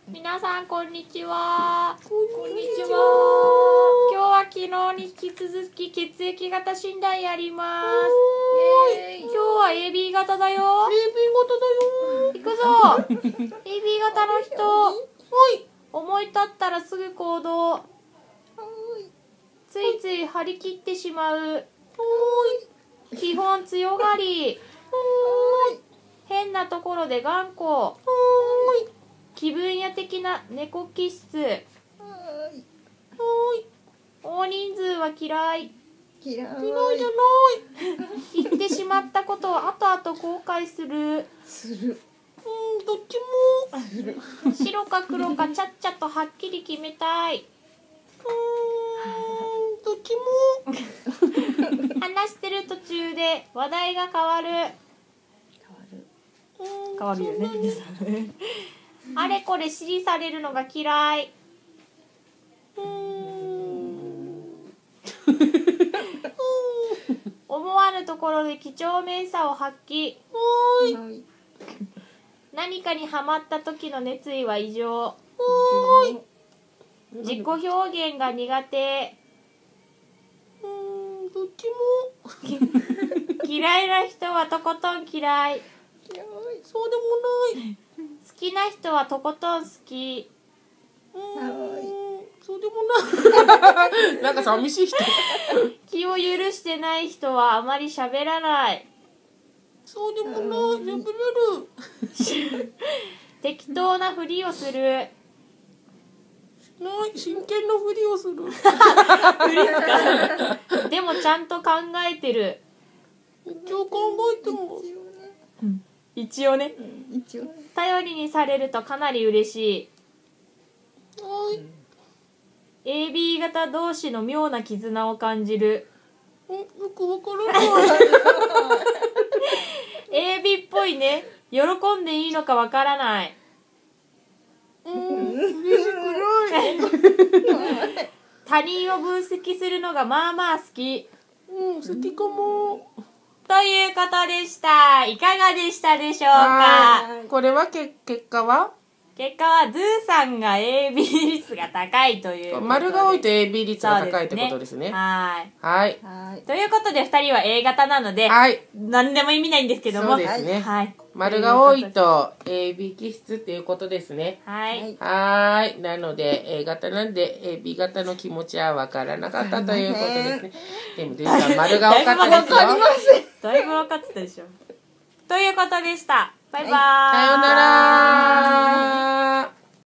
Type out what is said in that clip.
皆さんこんにちは。 こんにちは。 今日は昨日に引き続き血液型診断やります。今日は AB 型だよ。 AB 行くぞ。AB 型の人、思い立ったらすぐ行動。ついつい張り切ってしまう。基本強がり。変なところで頑固。気分屋的な猫気質。大人数は嫌い。 嫌いじゃない。 言ってしまったことを後々後悔する。 する。どっちも。する。 白か黒かちゃっちゃとはっきり決めたい。 どっちも。 話してる途中で話題が変わる。変わるよね。あれこれ指示されるのが嫌い。思わぬところで几帳面さを発揮。何かにハマった時の熱意は異常。自己表現が苦手。 どっちも。 嫌いな人はとことん嫌い。 そうでもない。 好きな人はとことん好き。 そうでもない。なんか寂しい人。 気を許してない人はあまり喋らない。 そうでもない。喋れる。 適当なふりをする。 ない。真剣なふりをする。 でもちゃんと考えてる。 一応考えても。 一応ね。頼りにされるとかなり嬉しい。AB 型同士の妙な絆を感じる。 よくわからない。 AB っぽいね。喜んでいいのかわからない。 嬉しくない。 他人を分析するのがまあまあ好き。 好きかも。 ということでした。いかがでしたでしょうか。 これは結果は結果はズーさんが AB 率が高いということで。 丸が多いと AB 率が高いってことですね。はい。 ということで2人は A 型なので、何でも意味ないんですけども。 そうですね。丸が多いと AB 気質っていうことですね。はい。なので A 型なんで AB 型の気持ちは分からなかったということですね。でもズーさん丸が多かったですよ。 だいぶ分かってたでしょ。ということでした。バイバーイ。 さようなら。